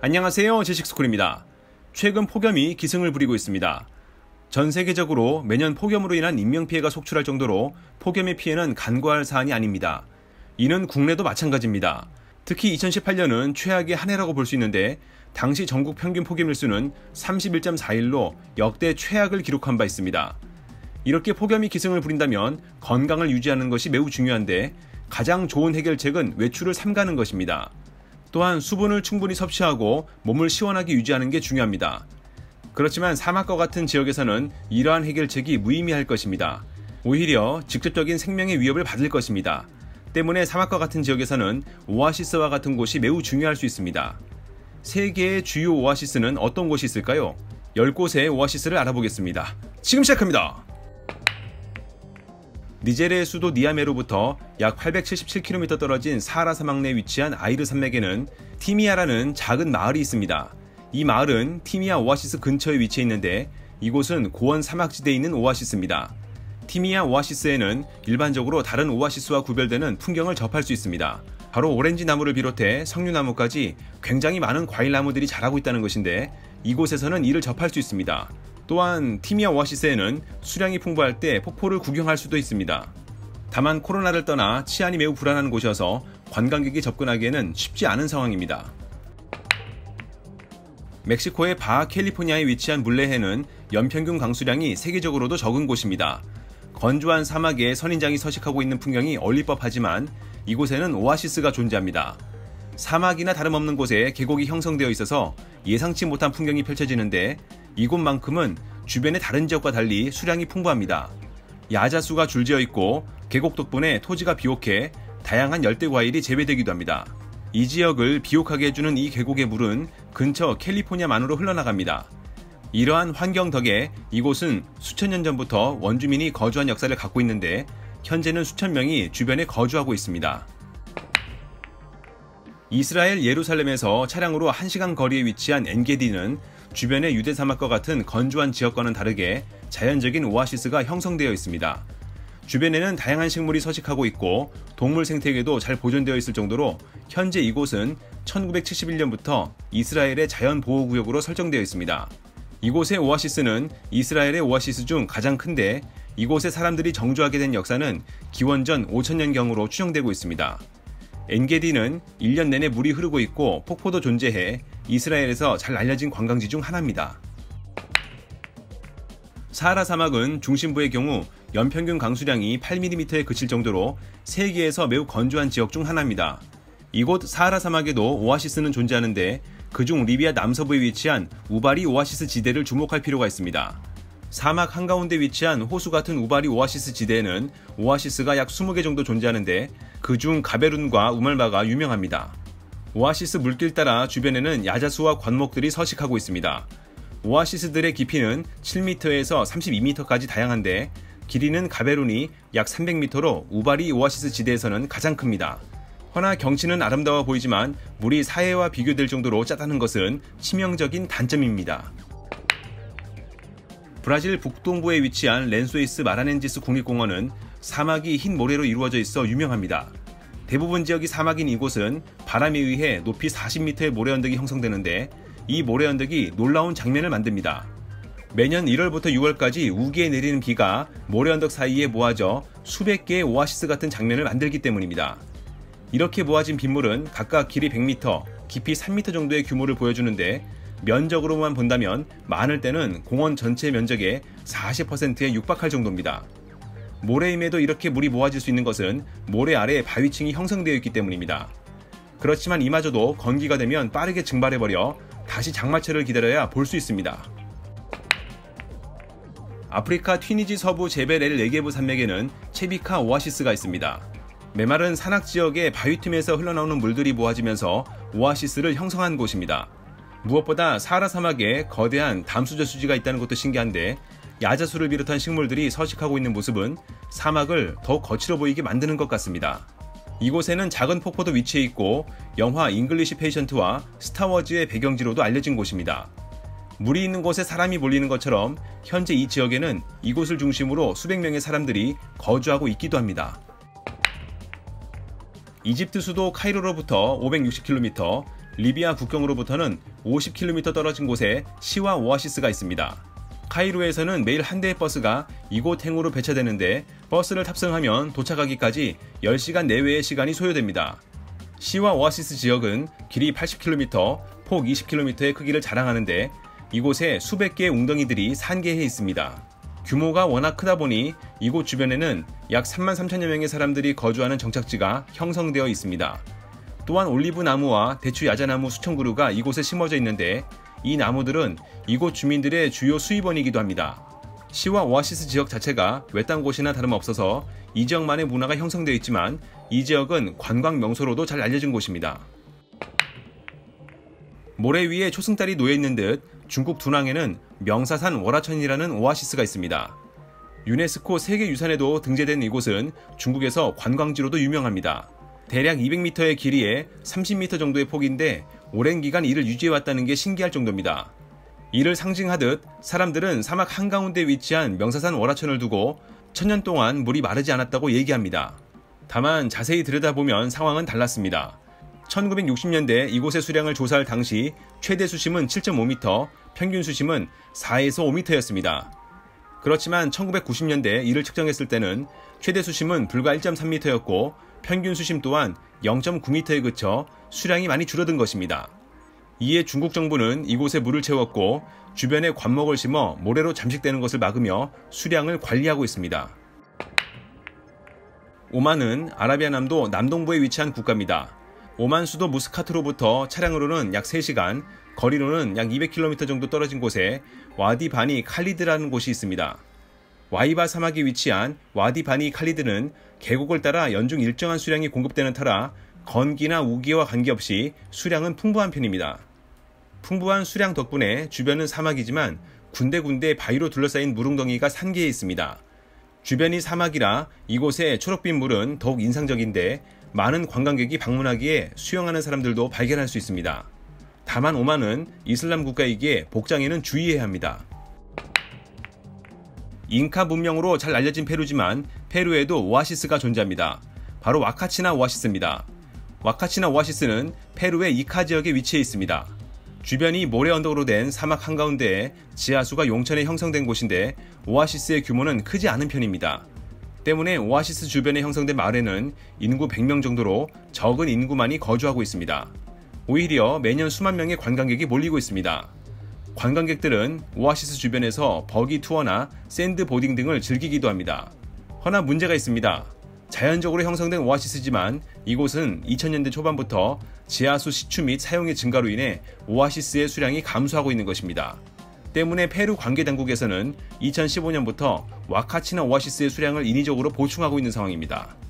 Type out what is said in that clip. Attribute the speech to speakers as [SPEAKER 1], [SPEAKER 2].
[SPEAKER 1] 안녕하세요, 제식스쿨입니다. 최근 폭염이 기승을 부리고 있습니다. 전 세계적으로 매년 폭염으로 인한 인명피해가 속출할 정도로 폭염의 피해는 간과할 사안이 아닙니다. 이는 국내도 마찬가지입니다. 특히 2018년은 최악의 한 해라고 볼 수 있는데 당시 전국 평균 폭염일수는 31.4일로 역대 최악을 기록한 바 있습니다. 이렇게 폭염이 기승을 부린다면 건강을 유지하는 것이 매우 중요한데 가장 좋은 해결책은 외출을 삼가는 것입니다. 또한 수분을 충분히 섭취하고 몸을 시원하게 유지하는 게 중요합니다. 그렇지만 사막과 같은 지역에서는 이러한 해결책이 무의미할 것입니다. 오히려 직접적인 생명의 위협을 받을 것입니다. 때문에 사막과 같은 지역에서는 오아시스와 같은 곳이 매우 중요할 수 있습니다. 세계의 주요 오아시스는 어떤 곳이 있을까요? 10곳의 오아시스를 알아보겠습니다. 지금 시작합니다. 니제르의 수도 니아메로부터 약 877km 떨어진 사하라 사막 내에 위치한 아이르 산맥에는 티미아라는 작은 마을이 있습니다. 이 마을은 티미아 오아시스 근처에 위치해 있는데 이곳은 고원 사막지대에 있는 오아시스입니다. 티미아 오아시스에는 일반적으로 다른 오아시스와 구별되는 풍경을 접할 수 있습니다. 바로 오렌지 나무를 비롯해 석류나무까지 굉장히 많은 과일나무들이 자라고 있다는 것인데 이곳에서는 이를 접할 수 있습니다. 또한 티미아 오아시스에는 수량이 풍부할 때 폭포를 구경할 수도 있습니다. 다만 코로나를 떠나 치안이 매우 불안한 곳이어서 관광객이 접근하기에는 쉽지 않은 상황입니다. 멕시코의 바하 캘리포니아에 위치한 물레해는 연평균 강수량이 세계적으로도 적은 곳입니다. 건조한 사막에 선인장이 서식하고 있는 풍경이 어울릴 법하지만 이곳에는 오아시스가 존재합니다. 사막이나 다름없는 곳에 계곡이 형성되어 있어서 예상치 못한 풍경이 펼쳐지는데 이곳만큼은 주변의 다른 지역과 달리 수량이 풍부합니다. 야자수가 줄지어 있고 계곡 덕분에 토지가 비옥해 다양한 열대 과일이 재배되기도 합니다. 이 지역을 비옥하게 해주는 이 계곡의 물은 근처 캘리포니아만으로 흘러나갑니다. 이러한 환경 덕에 이곳은 수천 년 전부터 원주민이 거주한 역사를 갖고 있는데 현재는 수천 명이 주변에 거주하고 있습니다. 이스라엘 예루살렘에서 차량으로 1시간 거리에 위치한 엔게디는 주변의 유대 사막과 같은 건조한 지역과는 다르게 자연적인 오아시스가 형성되어 있습니다. 주변에는 다양한 식물이 서식하고 있고 동물 생태계도 잘 보존되어 있을 정도로 현재 이곳은 1971년부터 이스라엘의 자연보호구역으로 설정되어 있습니다. 이곳의 오아시스는 이스라엘의 오아시스 중 가장 큰데 이곳에 사람들이 정주하게 된 역사는 기원전 5000년경으로 추정되고 있습니다. 엔게디는 1년 내내 물이 흐르고 있고 폭포도 존재해 이스라엘에서 잘 알려진 관광지 중 하나입니다. 사하라 사막은 중심부의 경우 연평균 강수량이 8mm에 그칠 정도로 세계에서 매우 건조한 지역 중 하나입니다. 이곳 사하라 사막에도 오아시스는 존재하는데 그중 리비아 남서부에 위치한 우바리 오아시스 지대를 주목할 필요가 있습니다. 사막 한가운데 위치한 호수 같은 우바리 오아시스 지대에는 오아시스가 약 20개 정도 존재하는데 그중 가베룬과 우멀바가 유명합니다. 오아시스 물길 따라 주변에는 야자수와 관목들이 서식하고 있습니다. 오아시스들의 깊이는 7m에서 32m까지 다양한데 길이는 가베룬이 약 300m로 우바리 오아시스 지대에서는 가장 큽니다. 허나 경치는 아름다워 보이지만 물이 사해와 비교될 정도로 짜다는 것은 치명적인 단점입니다. 브라질 북동부에 위치한 렌소이스 마라넨지스 국립공원은 사막이 흰 모래로 이루어져 있어 유명합니다. 대부분 지역이 사막인 이곳은 바람에 의해 높이 40m의 모래 언덕이 형성되는데 이 모래 언덕이 놀라운 장면을 만듭니다. 매년 1월부터 6월까지 우기에 내리는 비가 모래 언덕 사이에 모아져 수백 개의 오아시스 같은 장면을 만들기 때문입니다. 이렇게 모아진 빗물은 각각 길이 100m, 깊이 3m 정도의 규모를 보여주는데 면적으로만 본다면 많을 때는 공원 전체 면적의 40%에 육박할 정도입니다. 모래임에도 이렇게 물이 모아질 수 있는 것은 모래 아래에 바위층이 형성되어 있기 때문입니다. 그렇지만 이마저도 건기가 되면 빠르게 증발해버려 다시 장마철을 기다려야 볼 수 있습니다. 아프리카 튀니지 서부 제벨 엘 네게브 산맥에는 체비카 오아시스가 있습니다. 메마른 산악 지역의 바위 틈에서 흘러나오는 물들이 모아지면서 오아시스를 형성한 곳입니다. 무엇보다 사하라 사막에 거대한 담수저수지가 있다는 것도 신기한데 야자수를 비롯한 식물들이 서식하고 있는 모습은 사막을 더욱 거칠어 보이게 만드는 것 같습니다. 이곳에는 작은 폭포도 위치해 있고 영화 잉글리시 페이션트와 스타워즈의 배경지로도 알려진 곳입니다. 물이 있는 곳에 사람이 몰리는 것처럼 현재 이 지역에는 이곳을 중심으로 수백 명의 사람들이 거주하고 있기도 합니다. 이집트 수도 카이로로부터 560km, 리비아 국경으로부터는 50km 떨어진 곳에 시와 오아시스가 있습니다. 카이로에서는 매일 한 대의 버스가 이곳 행으로 배차되는데 버스를 탑승하면 도착하기까지 10시간 내외의 시간이 소요됩니다. 시와 오아시스 지역은 길이 80km, 폭 20km의 크기를 자랑하는데 이곳에 수백 개의 웅덩이들이 산계해 있습니다. 규모가 워낙 크다 보니 이곳 주변에는 약 33,000여 명의 사람들이 거주하는 정착지가 형성되어 있습니다. 또한 올리브 나무와 대추 야자나무 수천 그루가 이곳에 심어져 있는데 이 나무들은 이곳 주민들의 주요 수입원이기도 합니다. 시와 오아시스 지역 자체가 외딴 곳이나 다름없어서 이 지역만의 문화가 형성되어 있지만 이 지역은 관광 명소로도 잘 알려진 곳입니다. 모래 위에 초승달이 놓여있는 듯 중국 둔왕에는 명사산 월화천이라는 오아시스가 있습니다. 유네스코 세계유산에도 등재된 이곳은 중국에서 관광지로도 유명합니다. 대략 200m의 길이에 30m 정도의 폭인데 오랜 기간 이를 유지해왔다는 게 신기할 정도입니다. 이를 상징하듯 사람들은 사막 한가운데 위치한 명사산 월화천을 두고 1000년 동안 물이 마르지 않았다고 얘기합니다. 다만 자세히 들여다보면 상황은 달랐습니다. 1960년대 이곳의 수량을 조사할 당시 최대 수심은 7.5m, 평균 수심은 4에서 5m였습니다. 그렇지만 1990년대 이를 측정했을 때는 최대 수심은 불과 1.3m였고 평균 수심 또한 0.9m에 그쳐 수량이 많이 줄어든 것입니다. 이에 중국 정부는 이곳에 물을 채웠고 주변에 관목을 심어 모래로 잠식되는 것을 막으며 수량을 관리하고 있습니다. 오만은 아라비아 남도 남동부에 위치한 국가입니다. 오만 수도 무스카트로부터 차량으로는 약 3시간, 거리로는 약 200km 정도 떨어진 곳에 와디 바니 칼리드라는 곳이 있습니다. 와이바 사막에 위치한 와디 바니 칼리드는 계곡을 따라 연중 일정한 수량이 공급되는 터라 건기나 우기와 관계없이 수량은 풍부한 편입니다. 풍부한 수량 덕분에 주변은 사막이지만 군데군데 바위로 둘러싸인 물웅덩이가 산계해 있습니다. 주변이 사막이라 이곳의 초록빛 물은 더욱 인상적인데 많은 관광객이 방문하기에 수영하는 사람들도 발견할 수 있습니다. 다만 오만은 이슬람 국가이기에 복장에는 주의해야 합니다. 잉카 문명으로 잘 알려진 페루지만 페루에도 오아시스가 존재합니다. 바로 와카치나 오아시스입니다. 와카치나 오아시스는 페루의 이카 지역에 위치해 있습니다. 주변이 모래 언덕으로 된 사막 한가운데에 지하수가 용천에 형성된 곳인데 오아시스의 규모는 크지 않은 편입니다. 때문에 오아시스 주변에 형성된 마을에는 인구 100명 정도로 적은 인구만이 거주하고 있습니다. 오히려 매년 수만 명의 관광객이 몰리고 있습니다. 관광객들은 오아시스 주변에서 버기 투어나 샌드보딩 등을 즐기기도 합니다. 허나 문제가 있습니다. 자연적으로 형성된 오아시스지만 이곳은 2000년대 초반부터 지하수 시추 및 사용의 증가로 인해 오아시스의 수량이 감소하고 있는 것입니다. 때문에 페루 관계당국에서는 2015년부터 와카치나 오아시스의 수량을 인위적으로 보충하고 있는 상황입니다.